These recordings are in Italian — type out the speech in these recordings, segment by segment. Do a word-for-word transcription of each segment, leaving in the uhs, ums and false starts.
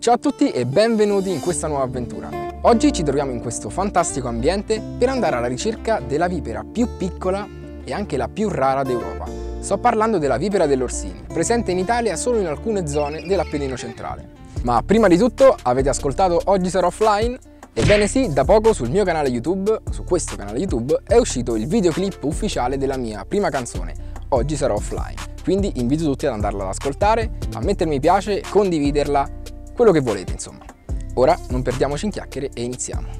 Ciao a tutti e benvenuti in questa nuova avventura. Oggi ci troviamo in questo fantastico ambiente per andare alla ricerca della vipera più piccola e anche la più rara d'Europa. Sto parlando della vipera dell'Orsini, presente in Italia solo in alcune zone dell'Appennino centrale. Ma prima di tutto, avete ascoltato Oggi sarò offline? Ebbene sì, da poco sul mio canale YouTube, su questo canale YouTube, è uscito il videoclip ufficiale della mia prima canzone, Oggi sarò offline. Quindi invito tutti ad andarla ad ascoltare, a mettermi piace, condividerla, quello che volete insomma. Ora non perdiamoci in chiacchiere e iniziamo.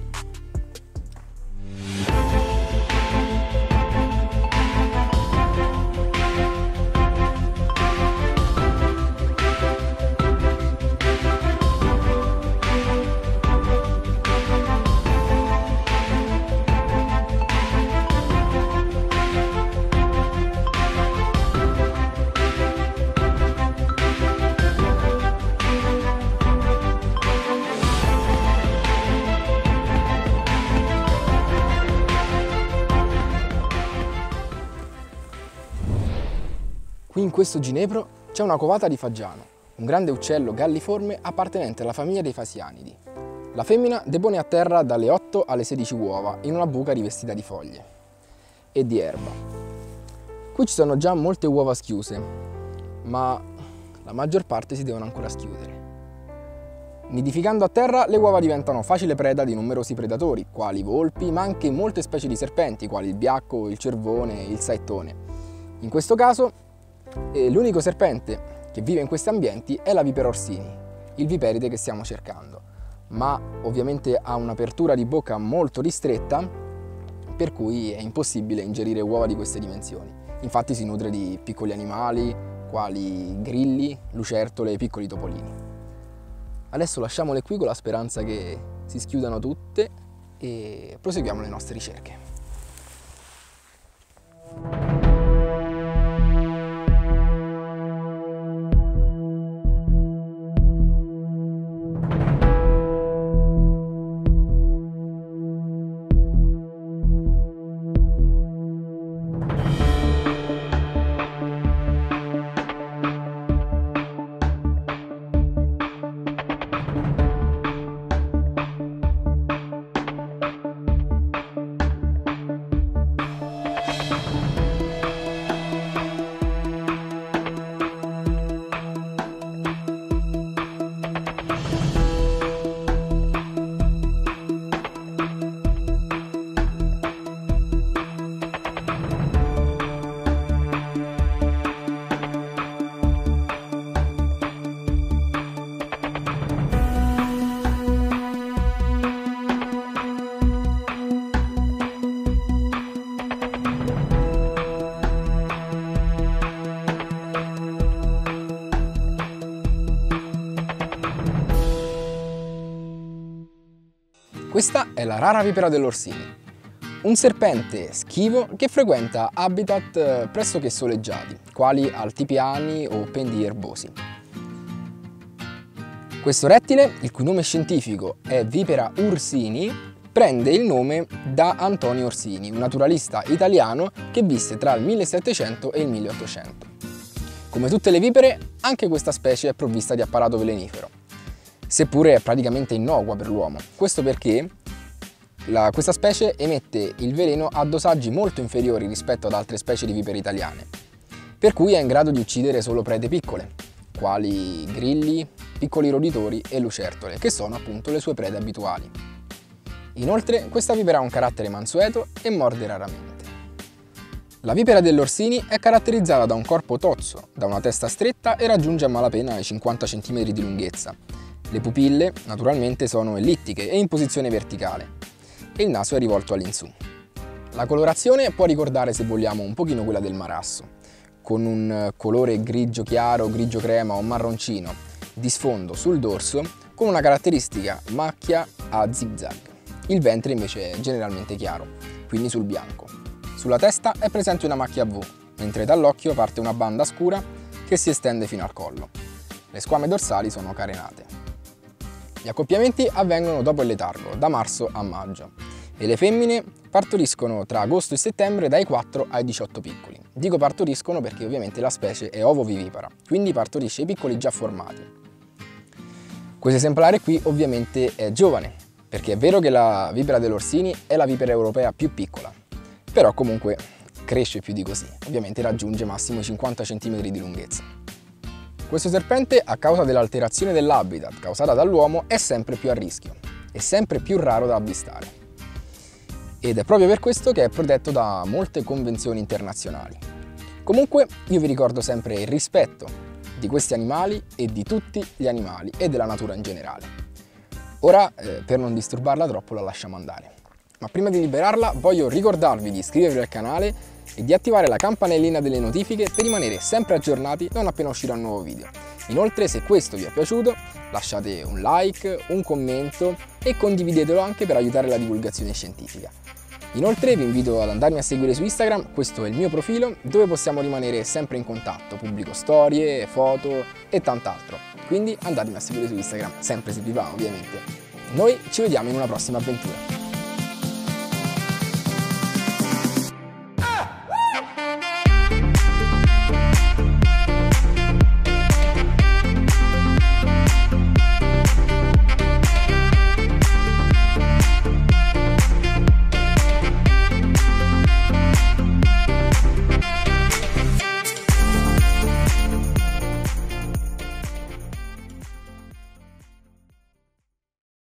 Qui in questo ginepro c'è una covata di fagiano, un grande uccello galliforme appartenente alla famiglia dei fasianidi. La femmina depone a terra dalle otto alle sedici uova in una buca rivestita di foglie e di erba. Qui ci sono già molte uova schiuse, ma la maggior parte si devono ancora schiudere. Nidificando a terra, le uova diventano facile preda di numerosi predatori, quali volpi, ma anche molte specie di serpenti, quali il biacco, il cervone, il saettone. In questo caso, l'unico serpente che vive in questi ambienti è la vipera Orsini, il viperide che stiamo cercando, ma ovviamente ha un'apertura di bocca molto ristretta, per cui è impossibile ingerire uova di queste dimensioni. Infatti si nutre di piccoli animali, quali grilli, lucertole e piccoli topolini. Adesso lasciamole qui con la speranza che si schiudano tutte e proseguiamo le nostre ricerche. Questa è la rara vipera dell'Orsini, un serpente schivo che frequenta habitat pressoché soleggiati, quali altipiani o pendi erbosi. Questo rettile, il cui nome scientifico è Vipera ursini, prende il nome da Antonio Orsini, un naturalista italiano che visse tra il millesettecento e il milleottocento. Come tutte le vipere, anche questa specie è provvista di apparato velenifero, seppure è praticamente innocua per l'uomo. Questo perché la, questa specie emette il veleno a dosaggi molto inferiori rispetto ad altre specie di vipere italiane, per cui è in grado di uccidere solo prede piccole, quali grilli, piccoli roditori e lucertole, che sono appunto le sue prede abituali. Inoltre, questa vipera ha un carattere mansueto e morde raramente. La vipera dell'Orsini è caratterizzata da un corpo tozzo, da una testa stretta e raggiunge a malapena i cinquanta centimetri di lunghezza. Le pupille, naturalmente, sono ellittiche e in posizione verticale e il naso è rivolto all'insù. La colorazione può ricordare, se vogliamo, un pochino quella del marasso, con un colore grigio chiaro, grigio crema o marroncino di sfondo sul dorso, con una caratteristica macchia a zigzag. Il ventre invece è generalmente chiaro, quindi sul bianco. Sulla testa è presente una macchia a V, mentre dall'occhio parte una banda scura che si estende fino al collo. Le squame dorsali sono carenate. Gli accoppiamenti avvengono dopo il letargo, da marzo a maggio, e le femmine partoriscono tra agosto e settembre dai quattro ai diciotto piccoli. Dico partoriscono perché ovviamente la specie è ovovivipara, quindi partorisce i piccoli già formati. Questo esemplare qui ovviamente è giovane, perché è vero che la vipera dell'Orsini è la vipera europea più piccola, però comunque cresce più di così, ovviamente raggiunge massimo i cinquanta centimetri di lunghezza. Questo serpente, a causa dell'alterazione dell'habitat causata dall'uomo, è sempre più a rischio e sempre più raro da avvistare. Ed è proprio per questo che è protetto da molte convenzioni internazionali. Comunque io vi ricordo sempre il rispetto di questi animali e di tutti gli animali e della natura in generale. Ora, eh, per non disturbarla troppo, la lasciamo andare. Ma prima di liberarla voglio ricordarvi di iscrivervi al canale e di attivare la campanellina delle notifiche per rimanere sempre aggiornati non appena uscirà un nuovo video. Inoltre, se questo vi è piaciuto, lasciate un like, un commento e condividetelo anche per aiutare la divulgazione scientifica. Inoltre vi invito ad andarmi a seguire su Instagram, questo è il mio profilo, dove possiamo rimanere sempre in contatto, pubblico storie, foto e tant'altro. Quindi andatemi a seguire su Instagram, sempre se vi va ovviamente. Noi ci vediamo in una prossima avventura.